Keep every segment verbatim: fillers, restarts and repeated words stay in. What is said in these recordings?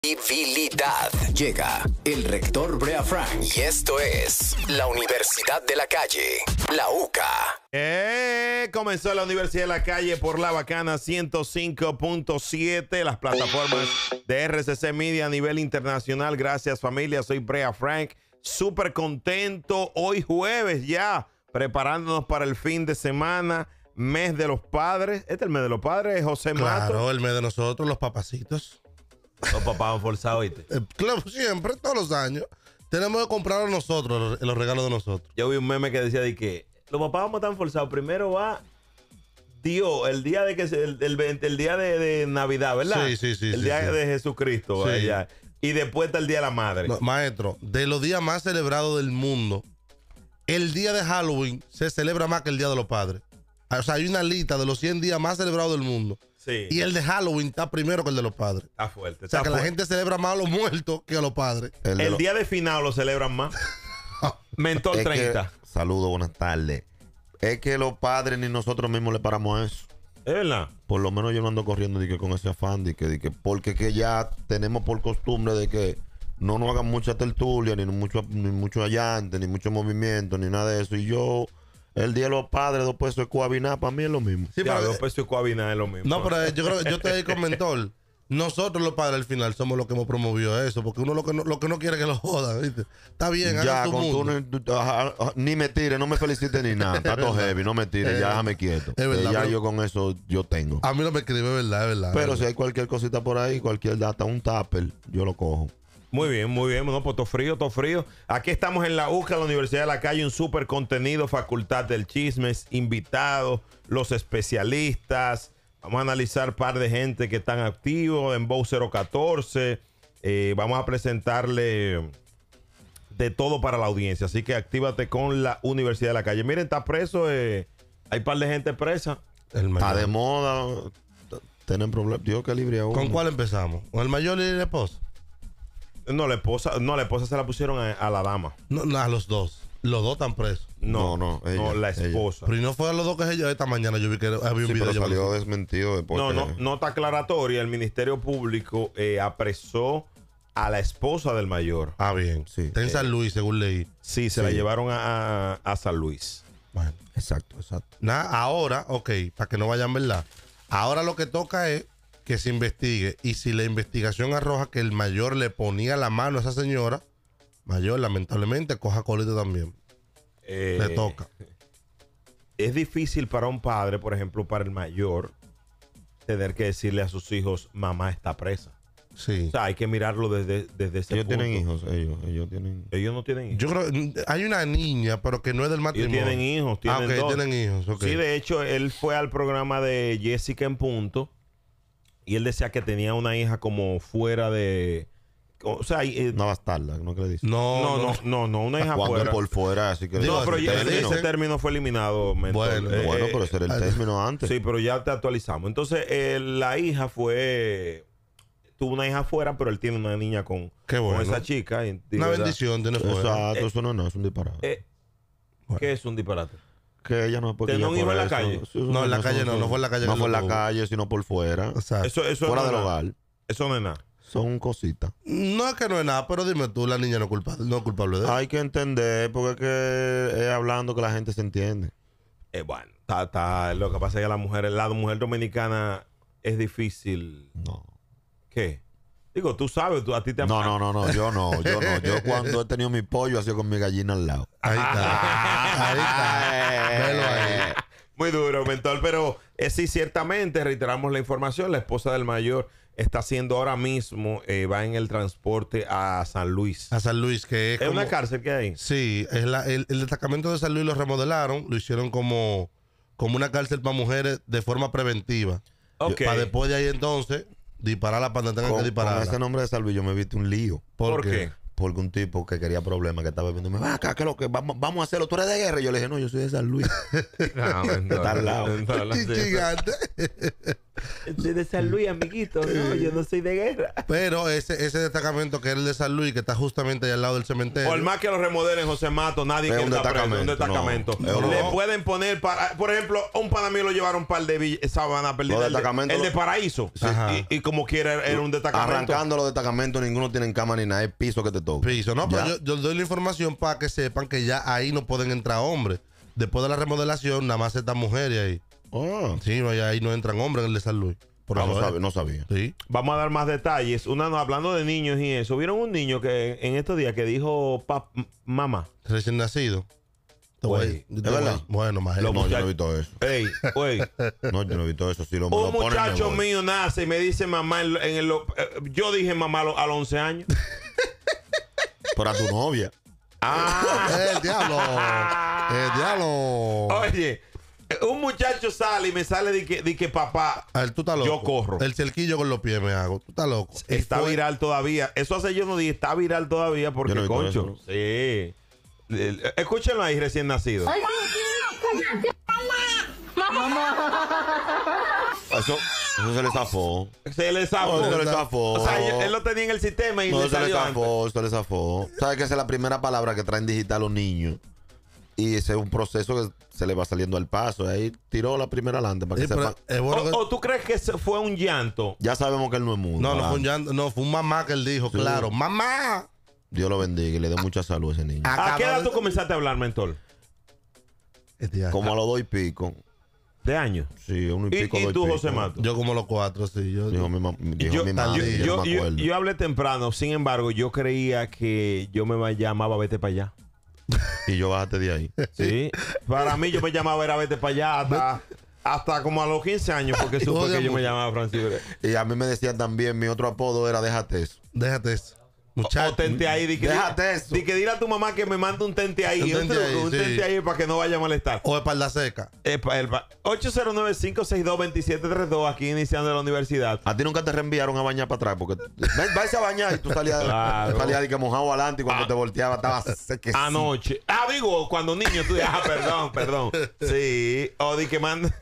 Credibilidad. Llega el rector Brea Frank y esto es la Universidad de la Calle, la U C A. Eh, comenzó la Universidad de la Calle por La Bacana ciento cinco punto siete, las plataformas de R C C Media a nivel internacional. Gracias, familia. Soy Brea Frank. Súper contento. Hoy jueves ya, preparándonos para el fin de semana. Mes de los padres. Este es el mes de los padres, José Mato. Claro, el mes de nosotros, los papacitos. Los papás han forzado, ¿viste? Eh, claro, siempre, todos los años. Tenemos que comprarlo nosotros, los, los regalos de nosotros. Yo vi un meme que decía de que los papás vamos tan forzados. Primero va Dios, el día de que se, el, el, el día de, de Navidad, ¿verdad? Sí, sí, sí. El sí, día sí. de Jesucristo. Sí. Allá. Y después está el Día de la Madre. No, maestro, de los días más celebrados del mundo, el día de Halloween se celebra más que el Día de los Padres. O sea, hay una lista de los cien días más celebrados del mundo. Sí. Y el de Halloween está primero que el de los padres. Está fuerte. O sea, está que fuerte. la gente celebra más a los muertos que a los padres. El, de El lo- día de final lo celebran más. Mentor es que- treinta. Saludos, buenas tardes. Es que los padres ni nosotros mismos le paramos a eso. ¿Es verdad? Por lo menos yo no ando corriendo de que con ese afán, de que, de que porque que ya tenemos por costumbre de que no nos hagan mucha tertulia, ni mucho, ni mucho allante, ni mucho movimiento, ni nada de eso. Y yo, el día de los padres, dos pesos de coabinar, para mí es lo mismo. Sí, Ya, pero- dos pesos y coabina es lo mismo. No, pero yo creo que yo estoy ahí con Mentor. Nosotros los padres al final somos los que hemos promovido eso, porque uno lo que no, lo que no quiere es que lo jodan, ¿viste? Está bien, Ya, hagan tu con tú mundo. ni, ajá, ajá, ni me tires, no me felicites ni nada. Está todo heavy, no me tires, ya déjame quieto. Es verdad, Eh, ya pero- yo con eso yo tengo. A mí no me escribe, es verdad, es verdad. Pero es si verdad. hay cualquier cosita por ahí, cualquier data, un tupper, yo lo cojo. Muy bien, muy bien. No, pues todo frío, todo frío. Aquí estamos en la U C A, la Universidad de la Calle, un súper contenido, Facultad del Chismes, invitados, los especialistas. Vamos a analizar un par de gente que están activos en Bow cero catorce. Eh, vamos a presentarle de todo para la audiencia. Así que actívate con la Universidad de la Calle. Miren, está preso. Eh, hay un par de gente presa. El mayor. Está de moda, t- tienen problemas. Dios que libre a uno. ¿Con cuál empezamos? ¿Con el mayor y la esposa? No, la esposa, no, la esposa se la pusieron a, a la dama. No, no, a los dos. Los dos están presos. No, No, no, ella, la ella. esposa. Pero y no fue a los dos que ella esta mañana. Yo vi que había un Sí, video. pero yo salió me- desmentido después. No, que- no, nota aclaratoria. El Ministerio Público eh, apresó a la esposa del mayor. Ah, bien. Sí. Está en Eh, San Luis, según leí. Sí, se Sí. la llevaron a, a- a San Luis. Bueno. Exacto, exacto. Nada, ahora, ok, para que no vayan, ¿verdad? Ahora lo que toca es que se investigue. Y si la investigación arroja que el mayor le ponía la mano a esa señora, mayor, lamentablemente, coja colito también. Eh, Le toca. Es difícil para un padre, por ejemplo, para el mayor, tener que decirle a sus hijos, mamá está presa. Sí. O sea, hay que mirarlo desde, desde ese Ellos punto. tienen hijos, ellos, ellos tienen. Ellos no tienen hijos. Yo creo hay una niña, pero que no es del Ellos matrimonio. tienen hijos, Ah, tienen ok, dos. tienen hijos, ok. Sí, de hecho, él fue al programa de Jessica en Punto y él decía que tenía una hija como fuera de... O sea, eh, Una bastarda, ¿no que le dicen? No, no, no, no, no, una hija Cuando fuera. por fuera, así que. Digo, No, pero si ya te ese, dicen- ese término fue eliminado. mentor. Bueno, Eh, Bueno, eh, pero ese era el eh, término antes. Sí, pero ya te actualizamos. Entonces, eh, la hija fue... Tuvo una hija fuera, pero él tiene una niña con, Qué bueno. con esa chica. y- y Una verdad, bendición tiene fuera. Exacto, Eh, eso no, no, es un disparate. eh, ¿Qué es un disparate? que ella no puede. ¿Tenía un hijo en la calle? No, en la calle no, no fue en la calle No que fue en lo la tuvo. calle, sino por fuera. Exacto. Eso, eso Fuera no es del nada. hogar. Eso no es nada. Son cositas. No es que no es nada, pero dime tú, la niña no es culpable, no es culpable de eso. Hay que entender, porque es que es hablando que la gente se entiende. Eh, bueno, está, está- lo que pasa es que la mujer, la mujer dominicana es difícil. No. ¿Qué? Digo, tú sabes, tú, a ti te No, no, no, no, yo no, yo no. Yo cuando he tenido mi pollo, ha sido con mi gallina al lado. Ahí está. Ahí está. Velo ahí. Muy duro, mentor, pero eh, sí, ciertamente, reiteramos la información, la esposa del mayor está haciendo ahora mismo, eh, va en el transporte a San Luis. A San Luis, que es ¿Es como- una cárcel que hay? Sí, es la- el, el destacamento de San Luis lo remodelaron, lo hicieron como, como una cárcel para mujeres de forma preventiva. Ok. Para después de ahí entonces dispararla cuando tengan Con, que disparar. con ese nombre de Salvi yo me viste un lío. ¿Por qué? Porque un tipo que quería problemas, que estaba viendo, va acá, ¿qué es lo que vamos, vamos a hacerlo? ¿Tú eres de guerra? Y yo le dije, no, yo soy de San Luis. No, mentor, Está al lado. mentor, sí. Gigante. De San Luis, amiguito. No, yo no soy de guerra. Pero ese, ese destacamento que es el de San Luis, que está justamente allá al lado del cementerio. Por más que lo remodelen, José Mato, nadie Es quiere un estar preso, un destacamento, destacamento. no. Le No. pueden poner, para, por ejemplo, un pana mío lo llevaron para el de Villa- Sabana Perdida. Los el de- destacamentos- El de Paraíso. Ajá. Y, y como quiera, era, era un destacamento. Arrancando los destacamentos, ninguno tiene cama ni nada, es piso que te toca. Piso, no, pero Ya. yo, yo doy la información para que sepan que ya ahí no pueden entrar hombres. Después de la remodelación, nada más están mujeres ahí. Ah, Sí, no, ya ahí no entran hombres en el de San Luis. Por ah, no, ahora. sabe- no sabía. Sí. Vamos a dar más detalles. Una, no, hablando de niños y eso. ¿Vieron un niño que en estos días que dijo pap, mamá? Recién nacido. Te Güey, voy- ¿es te voy- verdad? Bueno, más Lo No, yo no muchachos- he visto eso. Ey, güey. No, yo no he visto eso. Si lo, me lo Un ponen, me muchacho voy. mío nace y me dice mamá en, en el... eh, yo dije mamá a los a los once años. Pero a tu novia. ¡El diablo! ¡El diablo! Oye, un muchacho sale y me sale de que, de que papá A ver, tú estás loco. Yo corro. El cerquillo con los pies me hago. Tú estás loco. está Y fue- viral todavía. Eso hace yo no dije, está viral todavía porque, Yo no he visto concho. eso, ¿no? Sí. Eh, Escúchenlo ahí, recién nacido. Eso, eso se le zafó. Se le zafó. No, se le zafó. O sea, él, él lo tenía en el sistema y No, le se le salió antes. zafó, se le zafó. ¿Sabes que esa es la primera palabra que traen digital los niños? Y ese es un proceso que se le va saliendo al paso. Ahí tiró la primera adelante para que Sí, pero sepa. es bueno que- O, o tú crees que ese fue un llanto? Ya sabemos que él no es mudo. No, no fue un Adelante. llanto, no, fue un mamá que él dijo, Sí. claro. ¡Mamá! Dios lo bendiga y le dé mucha salud a ese niño. Ah, ¿A qué edad Acaba tú de- comenzaste a hablar, mentor? Este ya Como está. a los dos y pico. De años. Sí, uno y ¿Y, pico. y dos tú, pico. José Mato? Yo como los cuatro, sí. Yo, Dijo mi, mam- dijo yo, mi yo, madre, yo- yo, no me yo- acuerdo. yo hablé temprano, sin embargo, yo creía que yo me llamaba Vete para allá. Y yo bájate de ahí. Sí. Para mí, yo me llamaba era Vete para allá hasta, hasta como a los quince años, porque supe Odia que yo me mucho. llamaba Francis Bre. Y a mí me decían también, mi otro apodo era Déjate eso. Déjate eso. O Muchacho. tente ahí. Di que, Déjate eso. Di que dile a tu mamá que me mande un tente ahí. Un Un, tente truco, ahí, un sí. tente ahí para que no vaya a molestar. O espalda seca. Epa, epa. ocho cero nueve, cinco seis dos, dos siete tres dos, aquí iniciando la universidad. A ti nunca te reenviaron a bañar para atrás porque ven, váyase a bañar y tú salías, Claro. salías de que mojado adelante y cuando Ah. te volteaba estaba sequecito. Anoche. Ah, digo, cuando niño tú dices, ah, perdón, perdón. Sí. O di que manda.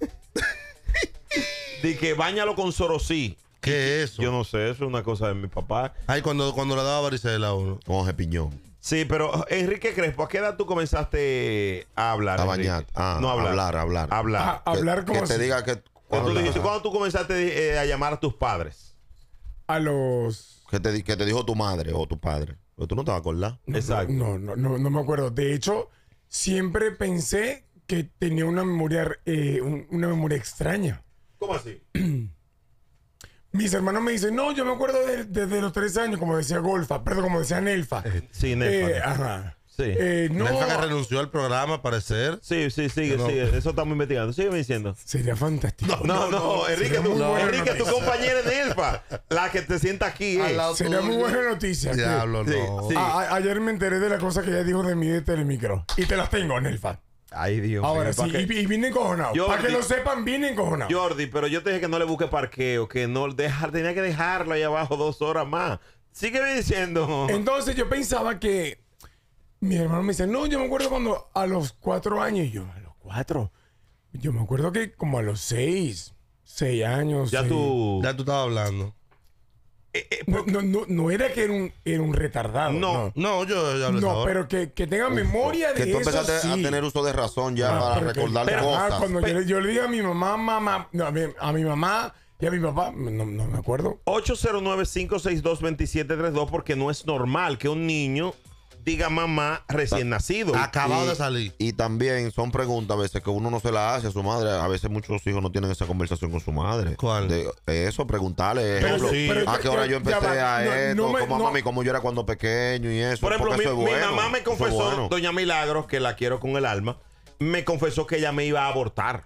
Di que bañalo con sorosí. ¿Qué es eso? Yo no sé, eso es una cosa de mi papá. Ay, cuando, cuando le daba varicela a uno. Con piñón. Sí, pero Enrique Crespo, ¿a qué edad tú comenzaste a hablar? A Enrique? bañar. Ah, no hablar. hablar, hablar. Hablar. A- hablar como que te si- diga que ¿Cuándo, cuando tú la- dijiste- cuándo tú comenzaste eh, a llamar a tus padres? a los... que te, di- que te dijo tu madre o tu padre. Pero tú no te vas a acordar. Exacto. No, no, no, no me acuerdo. De hecho, siempre pensé que tenía una memoria, eh, un- una memoria extraña. ¿Cómo así? Mis hermanos me dicen, no, yo me acuerdo de- desde los tres años, como decía Golfa, perdón, como decía Nelfa. Sí, Eh, Nelfa. ajá. Sí. Eh, no, Nelfa que renunció al programa, al parecer. Sí, sí, sigue, No. sigue. Eso estamos investigando. Sígueme diciendo. sería fantástico. No, no, Enrique, sería tú, muy buena Enrique, tu noticia. compañera de Nelfa, la que te sienta aquí. eh. Al lado Sería muy tuyo. buena noticia. que- Diablo, Sí, no. sí. A- a- ayer me enteré de la cosa que ella dijo de mí de Telemicro. Y te las tengo, Nelfa. Ay, Dios Ahora mío, sí, ¿para y, qué? y vine encojonado. Jordi. Para que lo sepan, vine encojonado. Jordi, pero yo te dije que no le busque parqueo, que no dejar, tenía que dejarlo ahí abajo dos horas más. Sígueme diciendo. Entonces yo pensaba que mi hermano me dice, no, yo me acuerdo cuando a los cuatro años, y yo, a los cuatro, yo me acuerdo que como a los seis, seis años. Ya seis- tú. Ya tú estabas hablando. Eh, eh, No, no, no, no era que era un, era un retardado. No. No, No, yo ya hablé no, ahora. pero que, que tenga memoria de Que tú eso, empezaste sí. a tener uso de razón ya Ah, para pero que- recordar pero, ah, cosas. cuando yo, le- yo le diga a mi mamá, mamá, no, a, mi, a mi mamá y a mi papá, no, no me acuerdo. ocho cero nueve, cinco seis dos, dos siete tres dos, porque no es normal que un niño diga mamá recién nacido. Acabado Y- de salir. Y también son preguntas a veces que uno no se las hace a su madre. A veces muchos hijos no tienen esa conversación con su madre. ¿Cuál? De eso, preguntarle. Pero Ejemplo, sí, pero a ya- qué hora ya- yo empecé ya va, a no, esto, no me- como no- mami, como yo era cuando pequeño y eso. Por ejemplo, porque mi, eso es mi bueno, mamá me eso es confesó, bueno. doña Milagros, que la quiero con el alma, me confesó que ella me iba a abortar.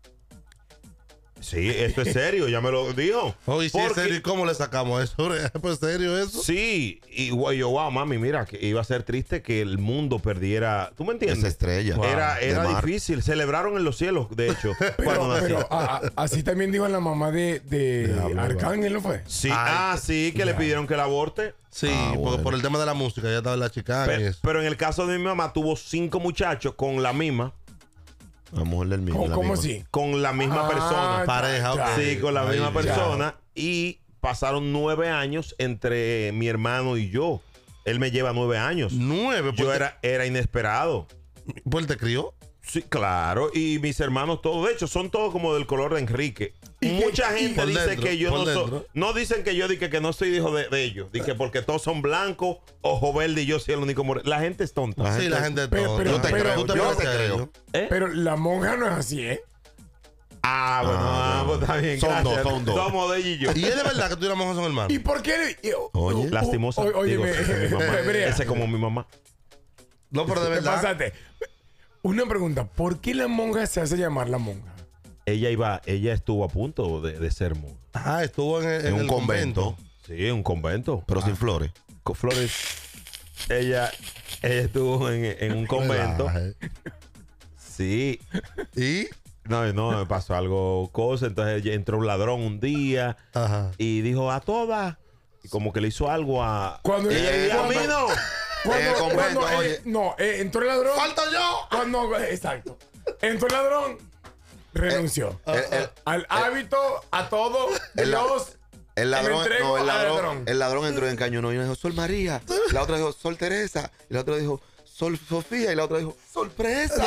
Sí, esto es serio, ya me lo dijo. Oye, si es Porque- serio, ¿y cómo le sacamos eso? ¿Es serio eso? Sí, y güey, yo, wow, mami, mira, que iba a ser triste que el mundo perdiera. ¿Tú me entiendes? Esa estrella. Era, De era mar. difícil. Celebraron en los cielos, de hecho, cuando Pero, nací. pero a- a- así también dijo la mamá de, de Diablo, Arcángel, ¿no fue? Sí, Ay, ah, sí, que le pidieron que la aborte. Sí, Ah, porque bueno. por el tema de la música, ya estaba en la chicana y Pero, eso. pero en el caso de mi mamá, tuvo cinco muchachos con la misma. La mujer del mismo. ¿Cómo, la cómo misma. así? Con la misma Ah, persona. ya, Pareja, ya. ok. Sí, con la Ay, misma Dios. persona. Y pasaron nueve años entre mi hermano y yo. Él me lleva nueve años. Nueve. Yo pues, era, era inesperado. te- pues te crió. Sí, claro. Y mis hermanos todos, de hecho, son todos como del color de Enrique. Mucha gente por dice dentro, que yo por no soy. dentro. No dicen que yo dije que no soy hijo de, de ellos. Dije porque todos son blancos, ojo verde y yo soy el único moreno. La gente es tonta. La Sí, gente- la gente es Pero- todo. pero- Yo te pero- creo. Tú te yo pareces te a creo. ellos. ¿Eh? Pero la monja no es así, ¿eh? Ah, bueno, Ah, ah, pues está bien. son gracias. dos, son dos. Somos de ella y yo. Y es de verdad que tú y la monja son hermanos. ¿Y por qué? y- Oye. Lastimosa. o- oye, Digo, me- ese es mi mamá. Brea. Ese es como mi mamá. No, pero de ¿Qué verdad. pasaste? Una pregunta. ¿Por qué la monja se hace llamar la monja? Ella iba, ella estuvo a punto de, de ser monja. Ajá, estuvo en, el- En en un el convento, Sí, en un convento. pero sin flores. Con flores. Ella, ella estuvo en, en un convento. Relaje. Sí. Y. No, no, me pasó algo cosa. Entonces ella entró un ladrón un día Ajá. y dijo a todas. Y como que le hizo algo a. Cuando y ella eh, dijo, a mí cuando- no. Cuando, En el convento, cuando, eh, oye. no, eh, entró el ladrón. ¡Falta yo! Cuando, eh, exacto. Entró el ladrón, renunció. El, el- al hábito, a todo, el la- Dios. el ladrón, me entrego no, el al ladrón, ladrón. el ladrón entró en cañón y dijo Sol María, la otra dijo Sol Teresa, y la otra dijo Sol Sofía, y la otra dijo Sorpresa.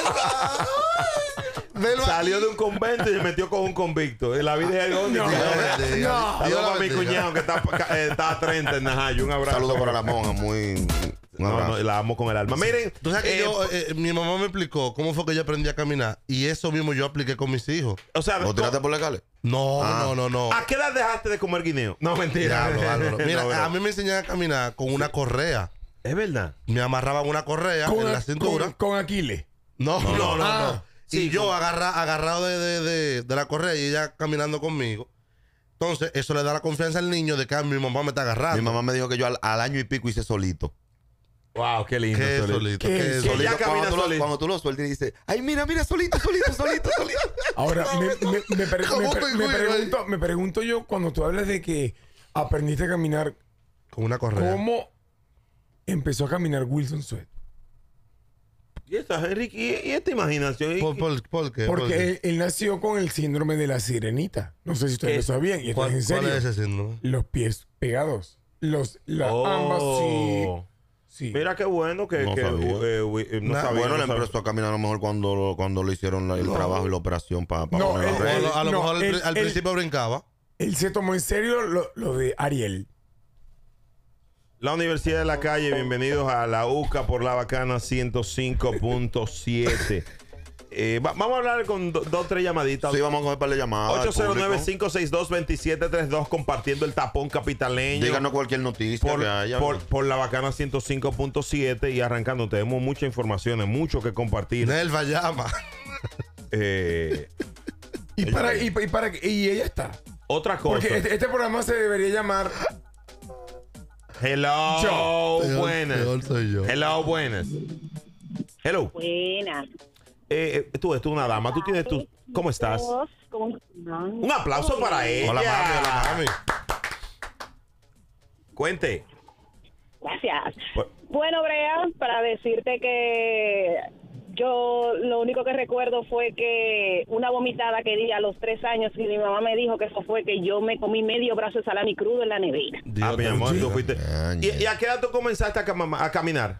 Velo Salió aquí. de un convento y se metió con un convicto. En la vida de dónde. No, Dios bendiga. no. Dios Saludos la a mi bendiga. cuñado que está, eh, está a treinta en Najayo. Un abrazo. Saludos para la monja, muy un No, abrazo. no, la amo con el alma. Miren, Tú sabes que eh, yo, eh, mi mamá me explicó cómo fue que yo aprendí a caminar. Y eso mismo yo apliqué con mis hijos. o sea, ¿Lo tiraste por la calle? No, Ah. no, no, no. ¿a qué edad dejaste de comer guineo? No, mentira. Diablo, Álvaro. Mira, No, bro. a mí me enseñaban a caminar con una correa. Es verdad. Me amarraban una correa Con, en la a- cintura. con, con Aquiles. No, no, no, no. Ah, y yo agarra, agarrado de, de, de, de la correa y ella caminando conmigo. Entonces, eso le da la confianza al niño de que ah, mi mamá me está agarrando. Mi mamá me dijo que yo al, al año y pico hice solito. Wow, qué lindo. ¿Qué Solito. solito? ¿Qué? ¿Qué ¿Qué? solito? ya Solito, camina cuando, tú lo, solito. cuando tú lo sueltas y dices, ay, mira, mira, solito, solito, solito, solito. Ahora, me, me, me, pre- ¿Cómo me pre- me me cuido ahí? pregunto, me pregunto yo, cuando tú hablas de que aprendiste a caminar, Con una correa. ¿cómo empezó a caminar Wilson Sweat? Y esta, Enrique, y, y esta imaginación. y- ¿Por, por, por qué? ¿Por Porque qué? él, él nació con el síndrome de la sirenita. No sé si ustedes ¿Qué? lo sabían. Y esto ¿Cuál, es en cuál serio. es ese síndrome? Los pies pegados. Los, la, Oh. ambas sí. Sí. Mira qué bueno que, No que, sabía. eh, eh, eh, no Nah, sabía, Bueno, no le sabía. empezó a caminar a lo mejor cuando, cuando le hicieron la- el trabajo y la operación para No, O él- a lo, a lo no, mejor al, él- pri- al él- principio brincaba. Él se tomó en serio lo, lo de Ariel. La Universidad de la Calle, bienvenidos a la U C A por la Bacana ciento cinco punto siete. Eh, va- vamos a hablar con do- dos o tres llamaditas. Sí, vamos a coger para la llamada. al ocho cero nueve, público. cinco seis dos, dos siete tres dos compartiendo el tapón capitaleño. Díganos cualquier noticia por, que haya. por, por la Bacana ciento cinco punto siete y arrancando. Tenemos mucha información, mucho que compartir. Nelva llama. Eh, Y para, y, y para que- y ella está. otra cosa. Porque este, este programa se debería llamar Hello, Yo. Peor- buenas. peor soy yo. Hello, buenas. Hello. Buenas. Eh, eh, tú, tú una dama. Tú tienes tu. ¿Cómo estás? ¿Cómo están? Un aplauso para ella. Hola, mami, hola, mami. Cuente. Gracias. Bu- Bueno, Brea, para decirte que yo lo único que recuerdo fue que una vomitada que di a los tres años y mi mamá me dijo que eso fue que yo me comí medio brazo de salami crudo en la nevera. Dios Ah, mi te amor, tú bendiga. fuiste. ¿Y, y a qué edad tú comenzaste a, cam- a caminar?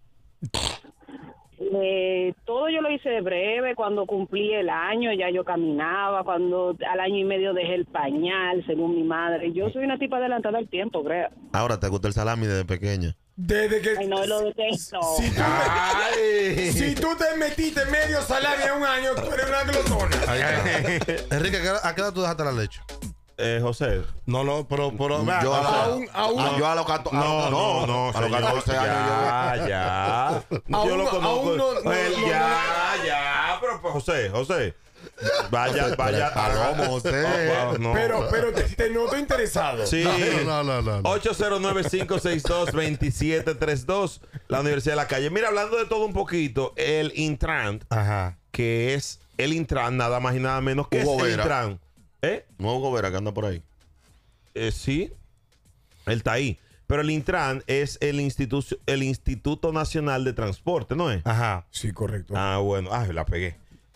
Eh, todo yo lo hice breve. Cuando cumplí el año ya yo caminaba. Cuando al año y medio dejé el pañal, según mi madre. Yo soy una tipa adelantada al tiempo, Brea. Ahora te gusta el salami desde pequeña. desde que. Ay, no, lo detesto. Si tú, Ay. si tú te metiste medio salami en un año, tú eres una glotona. Ahí está. Enrique, ¿a qué edad- ¿a qué edad tú dejaste la leche? Eh, José. No, no, pero. pero vea, Yo a, o los- sea, aún- aún- a- yo a los catorce. No, no, no. A los señor, catorce años ya, ya. Yo Aún lo no- conozco. aún no- no- Él no- ya, ya. Pero, pues, José, José. Vaya, vaya. Palomo, José. Oh, wow, no. Pero, pero te, te noto interesado. Sí. No, no, no, no. ocho cero nueve, cinco seis dos, dos siete tres dos, la Universidad de la Calle. Mira, hablando de todo un poquito, el Intran, Ajá. que es el Intran, nada más y nada menos que Hugo es el Vera. Intran. ¿Eh? Nuevo Gobera que anda por ahí. Eh, sí, él está ahí. Pero el Intran es el, institu el Instituto Nacional de Transporte, ¿no es? Ajá. Sí, correcto. Ah, bueno. Ah, la pegué.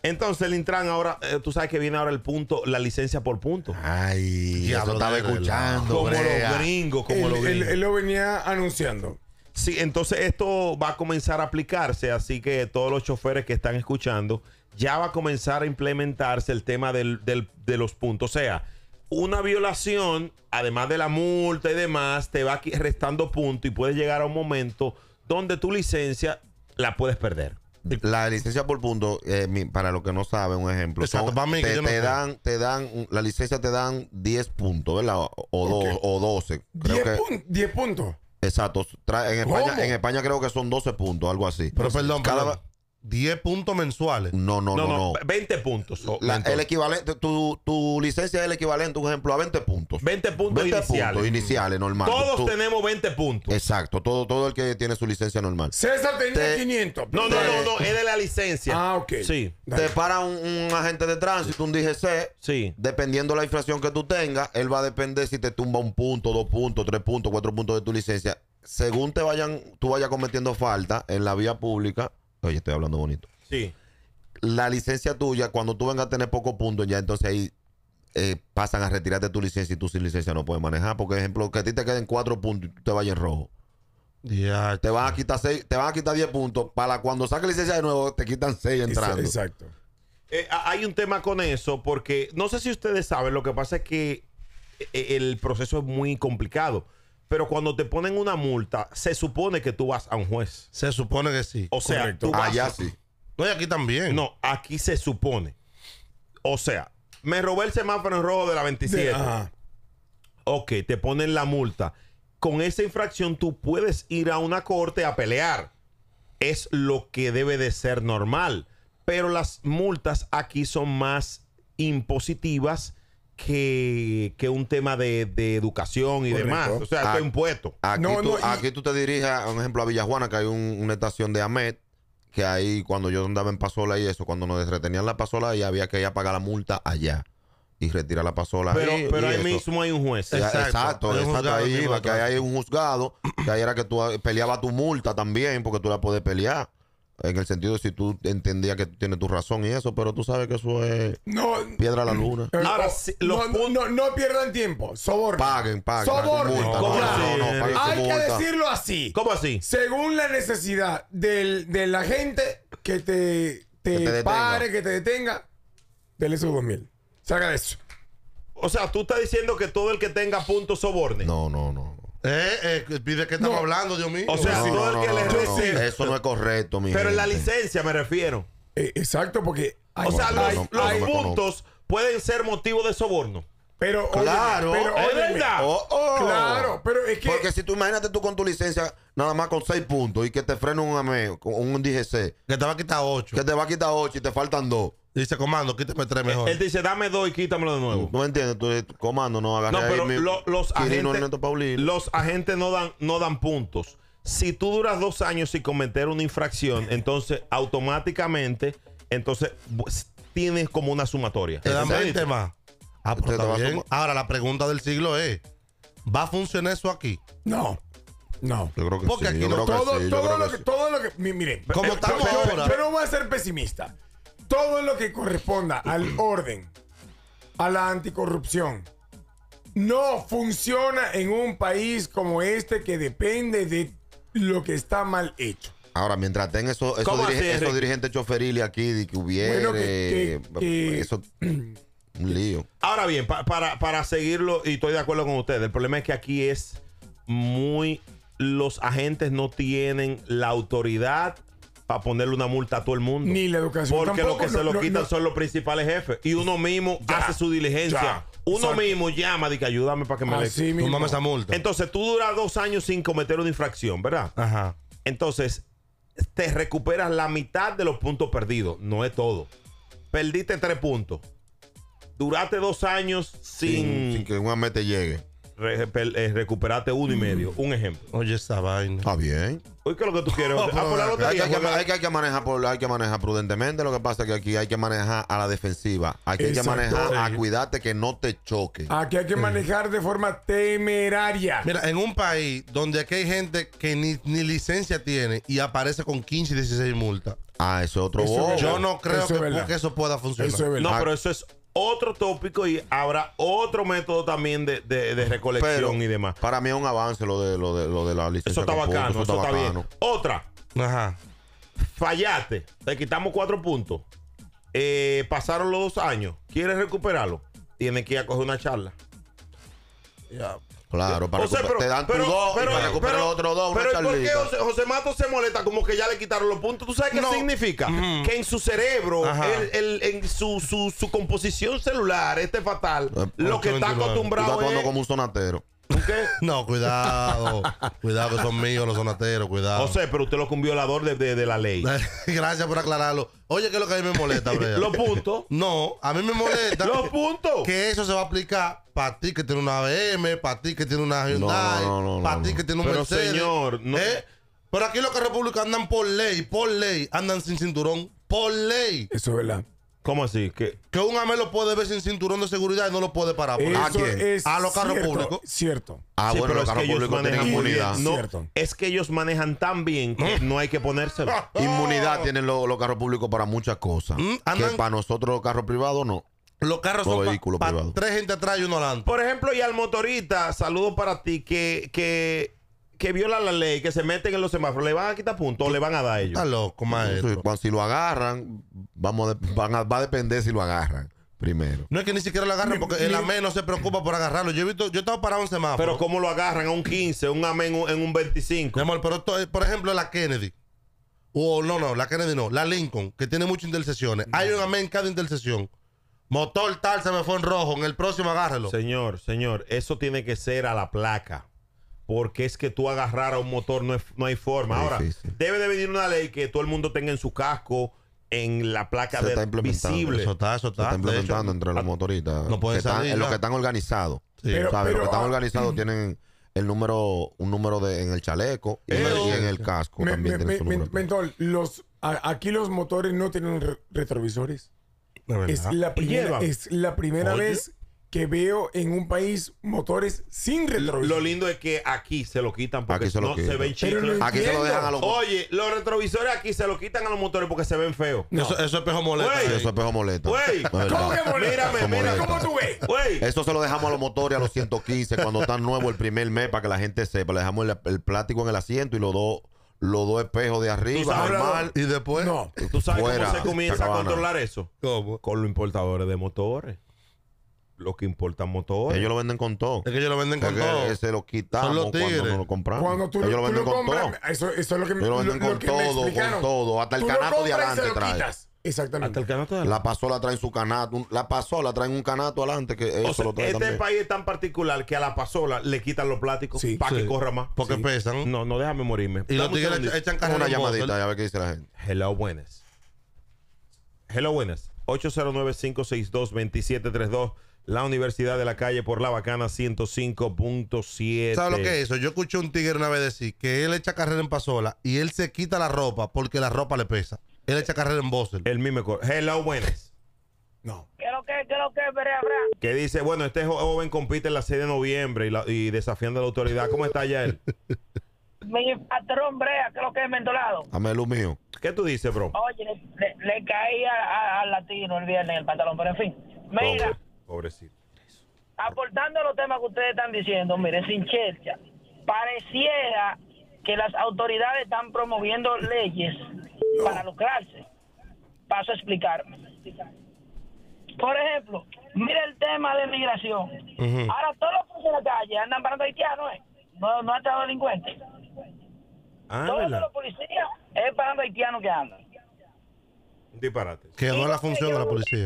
Entonces el Intran ahora, eh, tú sabes que viene ahora el punto, la licencia por punto. Ay, Diablo, eso estaba de relajo. escuchando. Como brea. los gringos, como Él, los él- gringos. él lo venía anunciando. Sí, entonces esto va a comenzar a aplicarse, así que todos los choferes que están escuchando, ya va a comenzar a implementarse el tema del, del- de los puntos. O sea, una violación, además de la multa y demás, te va qui- restando puntos y puedes llegar a un momento donde tu licencia la puedes perder. La licencia por punto, eh, mi- para los que no saben, un ejemplo. Exacto, son- para mí que te, yo no te sé. dan, te dan, un- la licencia te dan diez puntos, ¿verdad? O, o, dos- o doce. Creo diez, que, pun- diez puntos. exacto. Trae- en, España, ¿Cómo? en España creo que son doce puntos, algo así. Pero perdón, Cada- perdón. diez puntos mensuales. No, no, no, No, no, no. veinte puntos. o- La- mentor. el equivalente, tu, tu licencia es el equivalente, un ejemplo, a veinte puntos. veinte puntos veinte iniciales. puntos iniciales, normal. Todos Tú- tenemos veinte puntos. Exacto, todo, todo el que tiene su licencia normal. César tenía Te- quinientos. No, no, no, no, es de la licencia. Ah, ok. Sí, Dale. Te para un, un agente de tránsito, un D G C, sí. dependiendo la infracción que tú tengas, él va a depender si te tumba un punto, dos puntos, tres puntos, cuatro puntos de tu licencia. Según te vayan, tú vayas cometiendo falta en la vía pública, oye, estoy hablando bonito. Sí. La licencia tuya, cuando tú vengas a tener pocos puntos, ya entonces ahí eh, pasan a retirarte tu licencia y tú sin licencia no puedes manejar. Porque, ejemplo, que a ti te queden cuatro puntos y tú te vayas en rojo. Ya, Te van a quitar seis, te van a quitar diez puntos. Para cuando saques licencia de nuevo, te quitan seis entrando. Exacto. Eh, a- hay un tema con eso porque no sé si ustedes saben, lo que pasa es que eh, el proceso es muy complicado. Pero cuando te ponen una multa, se supone que tú vas a un juez. se supone que sí. O sea, Correcto. tú vas Allá a- sí. No, y aquí también. No, aquí se supone. O sea, me robé el semáforo en rojo de la veintisiete. De- ajá. Ok, te ponen la multa. Con esa infracción tú puedes ir a una corte a pelear. Es lo que debe de ser normal. Pero las multas aquí son más impositivas que, que un tema de, de educación y Correcto. demás. O sea, Ah, esto es impuesto. Aquí, No, tú, no, y- aquí tú te diriges, a, un ejemplo, a Villajuana, que hay un- una estación de Amet, que ahí cuando yo andaba en Pasola y eso, cuando nos retenían la Pasola, ahí había que ir a pagar la multa allá y retirar la Pasola. Pero, ahí, pero y ahí eso. mismo hay un juez. Ya, Exacto. Exacto, Hay un exacto, juzgado ahí mismo iba, que atrás. ahí hay un juzgado, que ahí era que tú peleabas tu multa también, porque tú la puedes pelear. En el sentido de si tú entendías que tú tienes tu razón y eso, pero tú sabes que eso es No. piedra a la luna. eh, Ahora, oh, sí, los no, no, puntos- no, no pierdan tiempo. Soborno. Paguen, paguen. paguen Soborno. multa. ¿Cómo No, así? no, no, paguen su Hay que multa. decirlo así. ¿Cómo así? Según la necesidad del, de la gente que te, te, Que te detenga. pare, que te detenga, dele esos dos mil. Salga de eso. O sea, tú estás diciendo que todo el que tenga puntos soborne. No, no, no. Eh, eh, ¿de qué estamos No. hablando, Dios mío? O sea, No, todo no, el que no, le no, no. recibe. Eso no es correcto, mi Pero en la gente. licencia me refiero. Eh, exacto, porque. hay- O sea, no, los, no, los no, no, no. puntos pueden ser motivo de soborno. Pero, óyeme, Claro, pero, es óyeme. verdad. Oh, oh. Claro, pero es que. Porque si tú imagínate tú con tu licencia nada más con seis puntos y que te frena un A M E, con un D G C, Que te va a quitar ocho. que te va a quitar ocho y te faltan dos. Dice, comando, quítame tres mejor. Él dice, dame dos y quítamelo de nuevo. ¿No me entiendes? Tú, eh, comando, no agarré No, pero ahí mi- lo- los, Quirino agentes, Neto Paulino. los agentes no dan, no dan puntos. Si tú duras dos años sin cometer una infracción, entonces automáticamente, entonces bu- tienes como una sumatoria. Te dan ¿Entendiste? veinte más. Ah, Usted pero te va está a bien. sumar. Ahora, la pregunta del siglo es, ¿va a funcionar eso aquí? No. No. Yo creo que Porque sí, aquí yo no- creo que Todo, sí, yo todo, creo lo que que, sí. todo lo que. mi- Miren. Como yo- estamos yo- ahora. Yo no voy a ser pesimista. Todo lo que corresponda al orden, a la anticorrupción, no funciona en un país como este que depende de lo que está mal hecho. Ahora, mientras tengan esos, esos, ¿Cómo dirige- así, esos Enrique? dirigentes choferiles aquí, de que hubiera. Bueno, que- que- que- eso. Un lío. Ahora bien, pa- para, para seguirlo, y estoy de acuerdo con ustedes, el problema es que aquí es muy... Los agentes no tienen la autoridad para ponerle una multa a todo el mundo. Ni la educación Porque tampoco, los que se no, lo no, quitan no. son los principales jefes. Y uno mismo Ya, hace su diligencia. ya, uno exacto. mismo llama y que ayúdame para que me Así le... mismo. Túmame esa multa. Entonces tú duras dos años sin cometer una infracción, ¿verdad? Ajá. Entonces te recuperas la mitad de los puntos perdidos. No es todo. Perdiste tres puntos. Duraste dos años sin... Sin, sin que un A M E te llegue. re- per- eh, recuperaste uno y medio. Un ejemplo. Oye, esa vaina. Está bien. Oye, ¿qué es lo que tú quieres? No, Ah, pero por la acá- Hay que, lotería, hay, que, juega- hay que- hay que manejar por- hay que manejar prudentemente. Lo que pasa es que aquí hay que manejar a la defensiva. Aquí hay que Exacto. manejar a Sí. cuidarte que no te choque. Aquí hay que manejar de forma temeraria. Mira, en un país donde aquí hay gente que ni, ni licencia tiene y aparece con quince y dieciséis multas, Ah, eso es otro Eso es bobo. verdad. yo no creo Eso es que, verdad. que eso pueda funcionar. Eso es verdad. No, pero eso es otro tópico y habrá otro método también de, de- de recolección Pero y demás. Para mí es un avance lo de, lo de, lo de la licencia. Eso está con puntos, bacano, eso está bien. bacano. Otra, Ajá. fallaste, te quitamos cuatro puntos. Eh, pasaron los dos años, ¿quieres recuperarlo? Tienes que ir a coger una charla. Ya. Claro, para O sea, recuper- pero- te dan tus pero- dos pero- y para recuperar pero- los otros dos. Pero una ¿y por qué charlita. José, José Mato se molesta como que ya le quitaron los puntos? ¿Tú sabes qué No. significa? Ujú. Que en su cerebro, Ajá. el- el- en su, su, su composición celular, este fatal, Eh, lo que está ocho veintinueve. Tú estás acostumbrado actuando es... como un sonatero. ¿Qué? No, cuidado. Cuidado que son míos los sonateros, cuidado. José, pero usted lo que un violador de, de- de la ley. Gracias por aclararlo. Oye, ¿qué es lo que a mí me molesta, Brea? Los puntos. No, a mí me molesta Los puntos. que eso se va a aplicar para ti que tiene una B M, para ti que tiene una Hyundai, no, no, no, para ti no. que tiene un Pero, Mercedes. señor, no- ¿Eh? Pero aquí los carros públicos andan por ley, por ley, andan sin cinturón, por ley. Eso es verdad. ¿Cómo así? ¿Qué? Que un AME lo puede ver sin cinturón de seguridad y no lo puede parar. por Eso ¿A quién? es A los carros cierto, públicos. Cierto. Ah, Sí, bueno, pero los es carros que ellos públicos tienen manejan muy bien. inmunidad. No, Cierto. es que ellos manejan tan bien que no hay que ponérselo. Inmunidad tienen los, los carros públicos para muchas cosas. Mm, que andan- para nosotros los carros privados no. Los carros Los son vehículos para privados. tres gente atrás y uno adelante. Por ejemplo, y al motorista, saludo para ti, que, que, que viola la ley, que se meten en los semáforos, ¿le van a quitar puntos o le van a dar a ellos? Está loco, maestro. Sí, cuando- si lo agarran, vamos a, de- van a- va a depender si lo agarran primero. No es que ni siquiera lo agarren porque el AME no se preocupa por agarrarlo. Yo he visto, yo he estado parado en semáforo. Pero ¿cómo lo agarran a un quince, un AME en un, en un veinticinco? Mi amor, pero esto es, por ejemplo, la Kennedy. O no, no, la Kennedy no. La Lincoln, que tiene muchas intersecciones. Hay un AME en cada intersección. Motor tal se me fue en rojo. En el próximo agárrelo. Señor, señor, eso tiene que ser a la placa. Porque es que tú agarrar a un motor no, es- no hay forma. Muy Ahora, difícil. debe de venir una ley que todo el mundo tenga en su casco, en la placa Se de- está implementando. visible. Eso está, eso Se está. está De implementando hecho, entre los motoristas. no pueden que están- salir, en los ya. que están organizados. sí. Pero- ¿Sabes? Los que están ah, organizados tienen el número, un número de, en el chaleco y, Pero- y en el casco Me- también me- tienen su me- número. Mentol, los, a- aquí los motores no tienen re- retrovisores. De verdad. Es la primera, llevan. es la primera Oye. vez que veo en un país motores sin retrovisores. Lo lindo es que aquí se lo quitan porque Aquí se lo no quitan. se ven Pero chicles. no Aquí se lo entiendo. dejan a los Oye, los retrovisores aquí se lo quitan a los motores porque se ven feos. No. Eso, eso es pejo molesta. Güey. ahí. Eso es pejo molesta. Güey, Es verdad. ¿Cómo que molesta? Mírame, Eso mira, molesta. ¿Cómo tú ves? Güey, Eso se lo dejamos a los motores a los ciento quince cuando están nuevos el primer mes para que la gente sepa. Le dejamos el, el plástico en el asiento y los dos los dos espejos de arriba, sabes, normal. Y después. No. ¿tú sabes Fuera, cómo se comienza a Chacabana. controlar eso? ¿Cómo? Con los importadores de motores. Los que importan motores. Ellos lo venden con todo. Es que ellos lo venden con Es que todo. se lo quitamos Son los cuando tigres. no lo compramos. Cuando tú, Ellos tú lo venden lo con todo. compras, eso, eso es lo que, Ellos lo venden con que me todo, con explicaron. todo. Hasta el Tú lo canato de compras y adelante se lo trae. quitas. Exactamente. Hasta el canasto de la... La pasola trae en su canato. un- La pasola trae un canato adelante que eso O sea, lo trae este también. país es tan particular que a la pasola le quitan los plásticos Sí. para Sí. que corra más. Porque Sí. pesan. No, no, déjame morirme. Y los Dame un tigres segundito. echan Una carrera en llamadita Boston. y a ver qué dice la gente. Hello, buenas. Hello, buenas. ocho cero nueve, cinco seis dos, dos siete tres dos. La Universidad de la Calle por La Bacana ciento cinco punto siete. ¿Sabes lo que es eso? Yo escuché un tigre una vez decir que él echa carrera en pasola y él se quita la ropa porque la ropa le pesa. Él echa carrera en Boston. El mismo. cor- Hello, buenas. No. ¿Qué es lo que, qué es lo que, Brea, Brea? Que dice, bueno, este jo- joven compite en la seis de noviembre y, la- y desafiando a la autoridad. ¿Cómo está ya él? Mi patrón Brea, ¿qué es lo que es mentolado? Dame luz mío. ¿Qué tú dices, bro? Oye, le, le- le caí a- a- al latino el viernes en el pantalón, pero en fin. Mira, Pobre- pobrecito. aportando a los temas que ustedes están diciendo, mire, sin chercha, pareciera que las autoridades están promoviendo leyes para lucrarse. Paso a explicarme. Por ejemplo, mire el tema de migración. Ujú. Ahora todos los policías en la calle andan parando haitianos, ¿eh? No, no hasta delincuentes. Ah, Todos ¿verdad? los policías es parando haitianos que andan. Disparate. Que no es la función de la policía.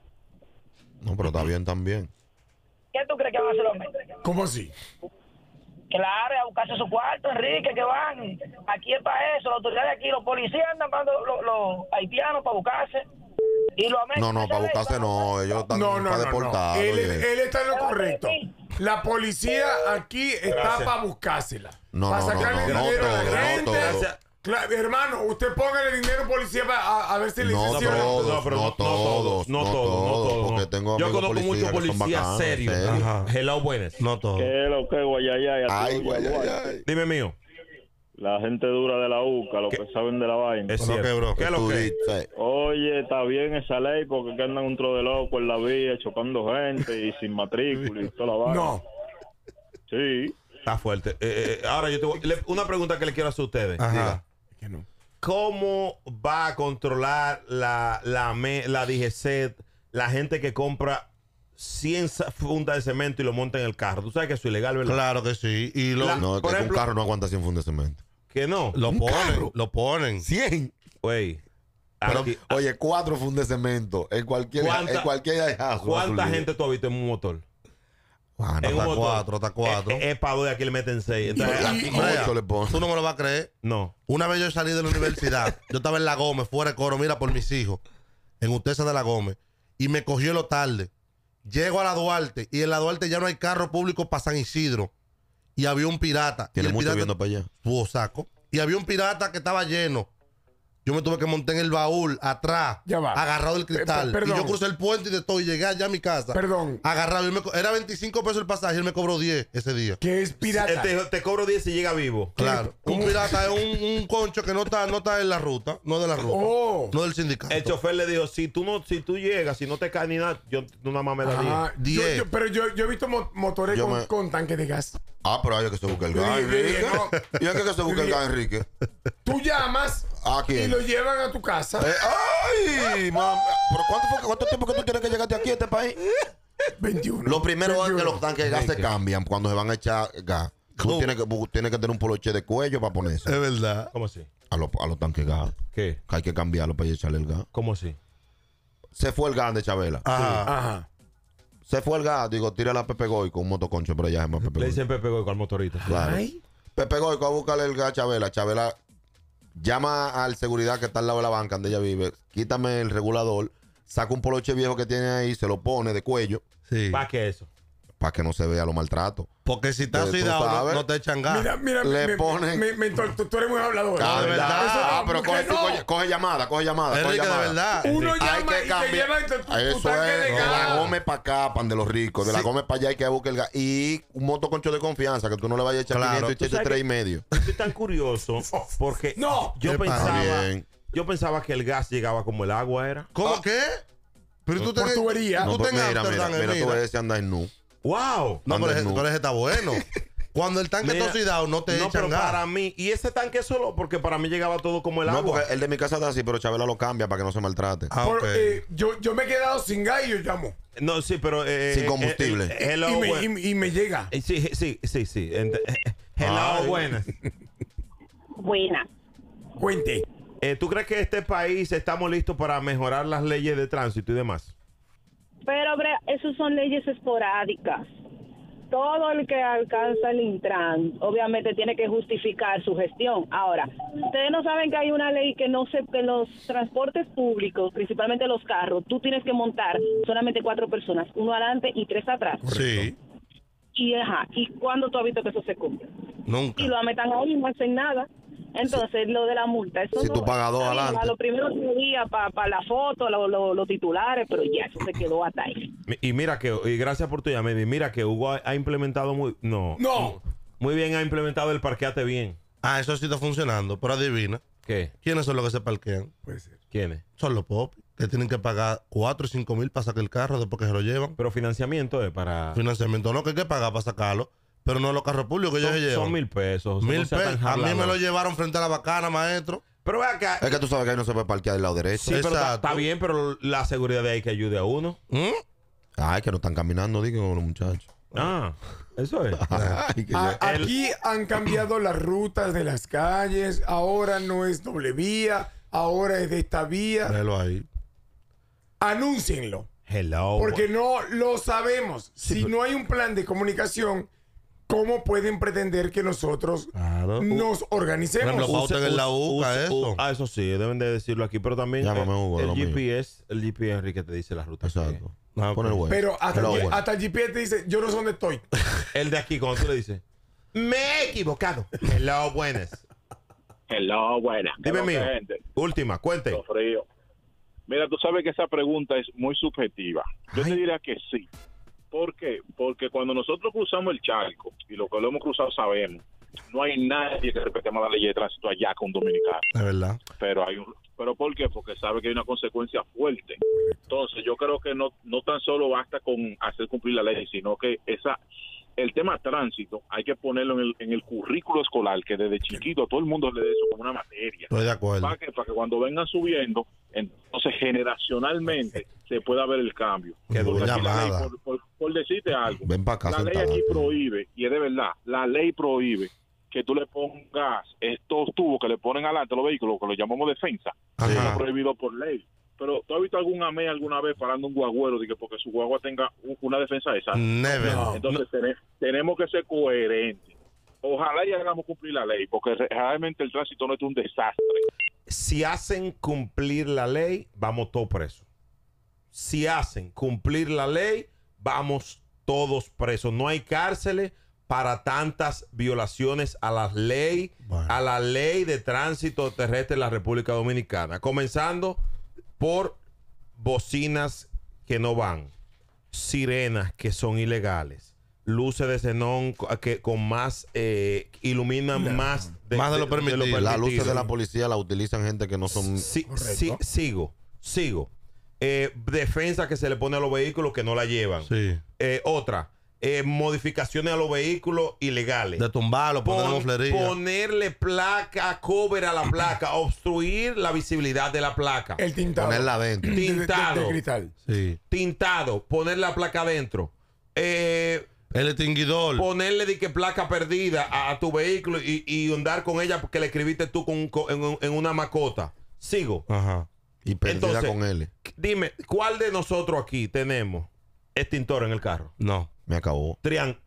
No, pero está bien también. ¿Qué tú crees que van a hacer los hombres? ¿Cómo así? Claro, a buscarse su cuarto, Enrique, que van. Aquí es para eso. Las autoridades aquí, los policías andan parando los, los haitianos para buscarse. Y los No, no, para buscarse no. Ellos están No, no, para no, no. deportar. Él, oye. él está en lo correcto. La policía aquí está Gracias. para buscársela. No, para no, no, sacarle no, no dinero a la todo, no gente. todo. Claro, hermano, usted póngale dinero policía para, a, a ver si le No hicieron. todos, No, pero no no todos, no no todos, no todos, todos, porque no. tengo Yo amigos conozco muchos policías que son policías bacanos, serios. serios. Ajá. Hello, buenas. No todo. ¿Qué es lo que guayayay? Ay, güey, ay, ay. Dime mío. La gente dura de la UCA, los ¿Qué? que saben de la vaina. Es ¿Pero cierto. qué, bro? ¿Qué es lo Tú que? dices. Oye, está bien esa ley porque que andan un tro de loco en la vía chocando gente y sin matrícula y toda la vaina. No. Sí. Está fuerte. Eh, eh, ahora yo te voy, le- una pregunta que le quiero hacer a ustedes. Ajá. Que no. ¿Cómo va a controlar la, la, me- la D G C la gente que compra cien sa- fundas de cemento y lo monta en el carro? Tú sabes que eso es ilegal, ¿verdad? Claro que sí. Y lo, La- No, es Por que ejemplo- un carro no aguanta cien fundas de cemento. Que no. lo Un ponen. carro. Lo ponen. cien. Güey. Pero, aquí- oye, cuatro fundas de cemento en cualquier, ¿Cuánta- en cualquier hallazo, ¿Cuánta azul. gente tú has visto en un motor? Ah, no, En un Hasta motor. cuatro, hasta cuatro. Es, es para dos y aquí le meten seis. Entonces, aquí- Brea, ocho le ponen. tú no me lo vas a creer. no. Una vez yo salí de la universidad, yo estaba en La Gómez, fuera de coro, mira por mis hijos, en Utesa de La Gómez, y me cogió lo tarde. Llego a la Duarte, y en la Duarte ya no hay carro público para San Isidro. Y había un pirata. Tiene y el mucho pirata viendo para allá. tuvo saco. Y había un pirata que estaba lleno. Yo me tuve que montar en el baúl, atrás, Ya va. agarrado del cristal. Eh, per- y perdón. yo crucé el puente y de todo, y llegué allá a mi casa. Perdón. Agarrado. y él me co- era veinticinco pesos el pasaje, y él me cobró diez ese día. Que es pirata. Eh, Te, te cobro diez si llega vivo. Claro. Un pirata es un, un concho que no está, no está en la ruta, no de la ruta. Oh. No del sindicato. El chofer le dijo, si tú no, si tú llegas, si no te caes ni nada, yo tú nada más me das Ajá. diez. Yo- diez. yo- pero yo, yo he visto mo- motores Yo con, me- con tanque de gas. Ah, pero hay que se busque el Yo gas, dije- yo dije, Enrique. no. ¿Y en qué que se busque el gas, Enrique? Tú llamas ¿A quién? y lo llevan a tu casa. Eh, ¡Ay! mam- ¿Pero cuánto, fue- cuánto tiempo que tú tienes que llegarte aquí a este país? veintiuno. Lo primero es que veintiuno. los tanques de gas se cambian cuando se van a echar gas. Tú ¿Cómo? tienes que, bu- tienes que tener un poloche de cuello para ponerse Es verdad. ¿Cómo así? a los, a los tanques de gas. ¿Qué? Que hay que cambiarlo para echarle el gas. ¿Cómo así? Se fue el gas de Chabela. Ajá. Ajá. Se fue el gas. Digo, tira la Pepe Goy con un motoconcho, pero ya es más Pepe Le Goy. dicen Pepe Goico al motorista. Claro. Ay. Pepe Goy, a buscarle el gas a Chabela. Chabela llama al seguridad que está al lado de la banca donde ella vive. Quítame el regulador. Saca un poloche viejo que tiene ahí. Se lo pone de cuello Sí. ¿Para qué eso? para que no se vea los maltratos. Porque si estás Tú oxidado, no, sabes. no te echan gas. Mira, mira, Le me- ponen- me- me- tú, tú eres muy hablador. Ah, de verdad. Eso no, Ah, pero coge, que tú no. coge, coge llamada, coge llamada, coge Enrique, de llamada. verdad. Uno Hay llama que y te cambiar. lleva tu, tu, tu Eso tanque es de de la gas. Gómez para acá, pan de los ricos. De la Sí. Gómez para allá hay que buscar el gas. Y un motoconcho de confianza que tú no le vayas a echar Claro. quinientos y ¿Tú echarte sabes tres y que- medio. Estoy tan curioso porque No. yo ¿Qué pasa? pensaba, Bien. yo pensaba que el gas llegaba como el agua era. ¿Cómo Ah. qué? Pero tú Por tenés- tubería. Tú No, pues tenés mira, mira, Amsterdam, mira, tú mira. ves ese anda en nu. ¡Wow! No, pero Anda ese, nu. pero ese está bueno. Cuando el tanque Mira, está oxidado, no te no, echan pero gas. para mí, y ese tanque solo, porque para mí llegaba todo como el No, agua. porque el de mi casa está así, pero Chabela lo cambia para que no se maltrate. Ah, Por- ok. eh, yo, yo me he quedado sin gas y yo llamo. No, sí, pero. eh, Sin eh, combustible. eh, eh, hello, y, me, buen- y- y me llega. eh, sí, sí, sí, sí. Ent- eh, hello, Ay. buenas. Buena. Cuente. Eh, ¿Tú crees que este país estamos listos para mejorar las leyes de tránsito y demás? Pero, Brea, eso son leyes esporádicas. Todo el que alcanza el Intran, obviamente tiene que justificar su gestión. Ahora, ustedes no saben que hay una ley que no se, que en los transportes públicos, principalmente los carros, tú tienes que montar solamente cuatro personas, uno adelante y tres atrás. Sí, Y ajá, ¿y cuándo tú has visto que eso se cumple? nunca. Y lo metan ahí y no hacen nada. Entonces, lo de la multa, eso Si no- tú pagas dos está bien, adelante. A los primeros días para la foto, lo- lo- los titulares, pero ya, eso se quedó hasta ahí. Mi- Y mira que, y gracias por tu llamada, y mira que Hugo ha, ha implementado muy, no, No. muy bien ha implementado el parqueate bien. Ah, eso sí está funcionando. Pero adivina, ¿Qué? ¿quiénes son los que se parquean? Puede ser. ¿Quiénes? Son los popis, que tienen que pagar cuatro o cinco mil para sacar el carro después que se lo llevan. Pero financiamiento es para. Financiamiento no, que hay que pagar para sacarlo. Pero no los carros públicos que ellos se Son, llevan. son mil pesos. Mil no sea tan pesos. A mí me jalado. lo llevaron frente a la bacana, maestro. Pero ve acá. Es que tú sabes que ahí no se puede parquear del lado derecho. Sí, pero está- Exacto. está bien, pero la seguridad de ahí que ayude a uno. ¿Mm? Ay, que no están caminando, digo los muchachos. Ah, eso es. Ay, que A- ya- aquí han cambiado las rutas de las calles. Ahora no es doble vía. Ahora es de esta vía. Déjalo ahí. Anúncienlo. Hello. Porque no lo sabemos. Si no hay un plan de comunicación, ¿cómo pueden pretender que nosotros Claro. nos Por organicemos? ejemplo, Use- pauten en la use- UCA, use- eso. u- Ah, eso sí, deben de decirlo aquí. Pero también Llámame, eh, Hugo, el lo mío. G P S, el G P S, Enrique, te dice la ruta. que- Exacto. Ah, Pon el ok. bueno. Pero hasta, Hello, el, bueno. hasta el G P S te dice, yo no sé dónde estoy. El de aquí, cuando tú le dices, me he equivocado. Hello, buenas. Hello, buena. Dime mío. Última, cuente. Lo frío. Mira, tú sabes que esa pregunta es muy subjetiva. Yo Ay. te diría que sí. ¿Por qué? Porque cuando nosotros cruzamos el charco, y lo que lo hemos cruzado sabemos, no hay nadie que respetemos la ley de tránsito allá con un dominicano. Es verdad. Pero hay un, pero ¿por qué? Porque sabe que hay una consecuencia fuerte. Entonces, yo creo que no no tan solo basta con hacer cumplir la ley, sino que esa el tema tránsito hay que ponerlo en el, en el currículo escolar, que desde chiquito a todo el mundo le dé eso como una materia. Estoy de acuerdo. Para que, para que cuando vengan subiendo, entonces generacionalmente se pueda ver el cambio. Qué Porque buena aquí la ley, llamada. por, por- por decirte algo, Ven para acá la ley sentada. aquí prohíbe, y es de verdad, la ley prohíbe que tú le pongas estos tubos que le ponen adelante a los vehículos, que lo llamamos defensa. Ajá. Eso es prohibido por ley. Pero ¿tú has visto algún amé alguna vez parando un guagüero de que porque su guagua tenga u- una defensa de esa? Never. No. Entonces tene- tenemos que ser coherentes. Ojalá y hagamos cumplir la ley, porque re- realmente el tránsito no es un desastre. Si hacen cumplir la ley, vamos todos presos. Si hacen cumplir la ley, vamos todos presos. No hay cárceles para tantas violaciones a la ley, Bueno. a la ley de tránsito terrestre en la República Dominicana. Comenzando por bocinas que no van, sirenas que son ilegales, luces de xenón co- que con más eh, iluminan más Más de lo permitido. Las luces permitido. de la policía la utilizan gente que no son... Sí, Correcto. sí, sigo, sigo. Eh, defensa que se le pone a los vehículos que no la llevan. Sí. Eh, otra, eh, modificaciones a los vehículos ilegales. De tumbarlo, ponerle Pon- moflería. ponerle placa, cover a la placa, obstruir la visibilidad de la placa. El tintado. Ponerla adentro. De- de- de- Tintado. de cristal. Sí. Tintado, poner la placa adentro. Eh, El extinguidor. ponerle de que placa perdida a, a tu vehículo y, y andar con ella porque le escribiste tú con, con- en, un- en una mascota. Sigo. Ajá. Y perdida Entonces, con él. Dime, ¿cuál de nosotros aquí tenemos extintor en el carro? No. Me acabó. Triángulo.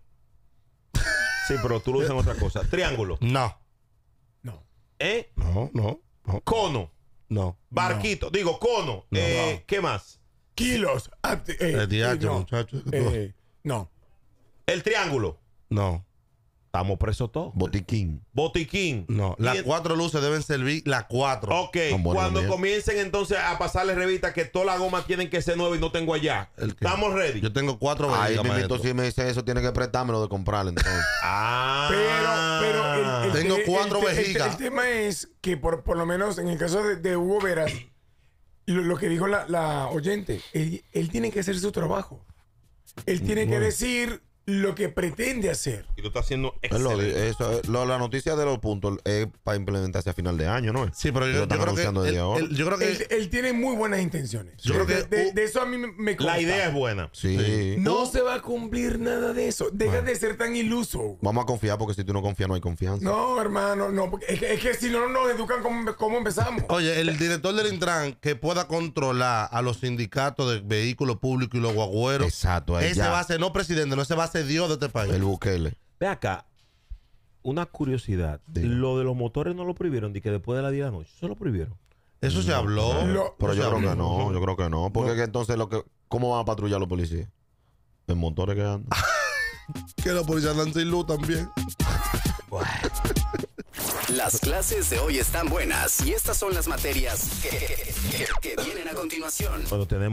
Sí, pero tú lo usas en otra cosa. Triángulo. No. No. ¿Eh? No, no. No. Cono. No. Barquito. Digo, cono. No. Eh, ¿Qué más? Kilos. Ah, eh, El D H, no. muchacho. Eh, no. El triángulo. No. Estamos presos todos. Botiquín. Botiquín. No. Las Y- cuatro luces deben servir las cuatro. Ok, Son buenos cuando también. comiencen entonces a pasarle revista que todas las gomas tienen que ser nuevas y no tengo allá. El que- Estamos ready. Yo tengo cuatro Ahí vejigas, me maestro. si me dicen eso, tiene que prestármelo de comprarle entonces. Ah. Pero, pero el, el Tengo te- cuatro el te- el te- vejigas. El, tema es que por, por lo menos en el caso de, de Hugo Veras, lo, lo que dijo la, la oyente, él, él tiene que hacer su trabajo. Él tiene que decir lo que pretende hacer. Y lo está haciendo Es lo, excelente. eso, es- lo- la noticia de los puntos es para implementarse a final de año, ¿no es? Sí, pero Lo yo, yo están creo que. anunciando desde el- ahora. el- yo creo que. Él, él tiene muy buenas intenciones. Yo creo de, que- de- de eso a mí me, me consta. La idea es buena. Sí. Sí. No se va a cumplir nada de eso. Deja Bueno. de ser tan iluso. Vamos a confiar porque si tú no confías no hay confianza. No, hermano, no. Porque es, que, es que si no nos educan cómo, cómo empezamos. Oye, el director del Intran que pueda controlar a los sindicatos de vehículos públicos y los guagüeros. Exacto, ahí Ese ya. va a ser, no presidente, no ese va a ser Dios de este país. El Bukele. Ve acá, una curiosidad. Diga. Lo de los motores no lo prohibieron, de que después de las diez de la noche, ¿se lo prohibieron? Eso se habló. Lo- Pero Eso yo se creo que habló. no, yo creo que no. Porque que entonces lo que, ¿cómo van a patrullar los policías? En motores que andan. Que los policías andan sin luz también. Las clases de hoy están buenas y estas son las materias que, que- que vienen a continuación. Cuando tenemos